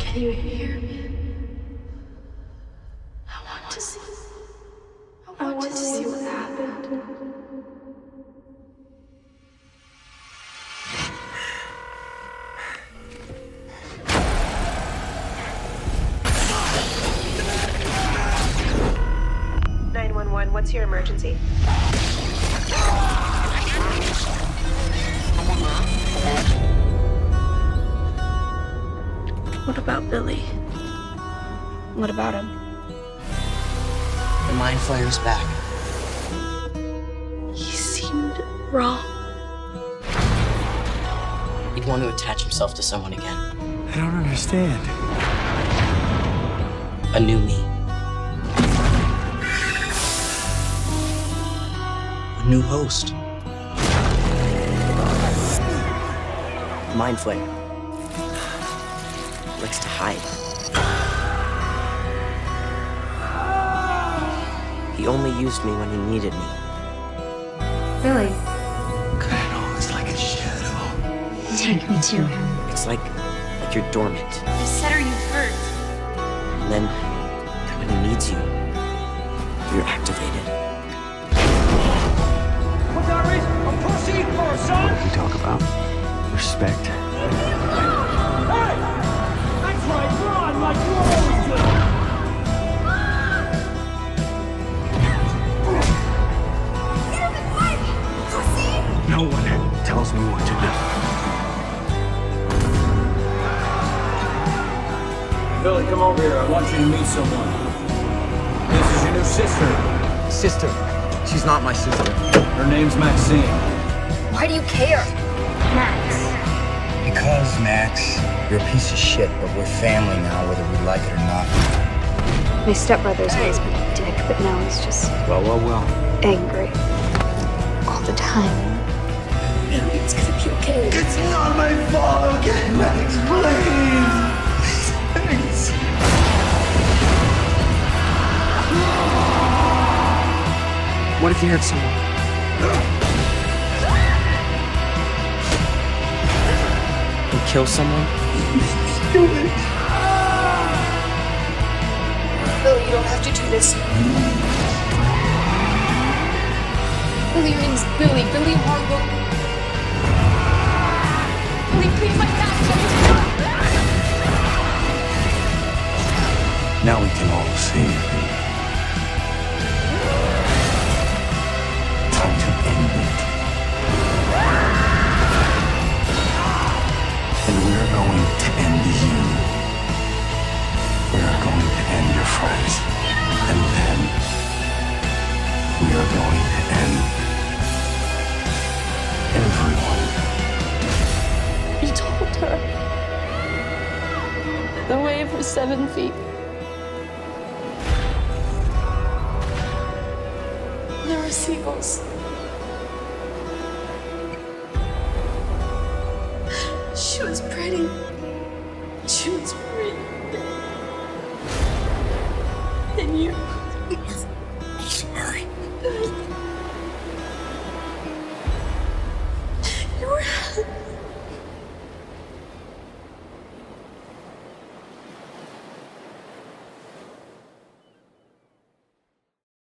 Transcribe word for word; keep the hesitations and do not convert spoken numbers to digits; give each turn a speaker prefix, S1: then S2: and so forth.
S1: Can you hear me? I want to see. I want to see what happened.
S2: nine one one, what's your emergency?
S1: What about Billy? What about him?
S3: The Mind Flayer's back.
S1: He seemed wrong.
S3: He'd want to attach himself to someone again.
S4: I don't understand.
S3: A new me. A new host. Mind Flayer likes to hide. He only used me when he needed me.
S5: Billy,
S4: Kind of always like a shadow.
S5: take me to him.
S3: It's like, like you're dormant.
S5: I said, are you hurt?
S3: And then, when he needs you, you're activated.
S6: What's our reason for pussy for, son?
S4: We talk about respect.
S6: Hey! That's right, run like you always do!
S4: No one tells me what to do.
S6: Billy, come over here. I want you to meet someone. This is your new sister.
S7: Sister. She's not my sister.
S6: Her name's Maxine.
S5: Why do you care? Max.
S7: Because, Max, you're a piece of shit, but we're family now, whether we like it or not.
S5: My stepbrother's always been a dick, but now he's just
S4: Well, well, well.
S5: angry. All the time. Billy, it's gonna be okay.
S4: It's not my fault, okay, Max, please. Thanks.
S3: What if you hurt someone? And kill someone?
S5: Billy, you don't have to do this. Billy, your name's Billy. Billy Harlow. Billy, please, my pastor.
S4: Now we can all see. Time to end it. And we're going to end you. We're going to end your friends. And then we are going to end everyone.
S1: You told her. The wave was seven feet. There were seagulls.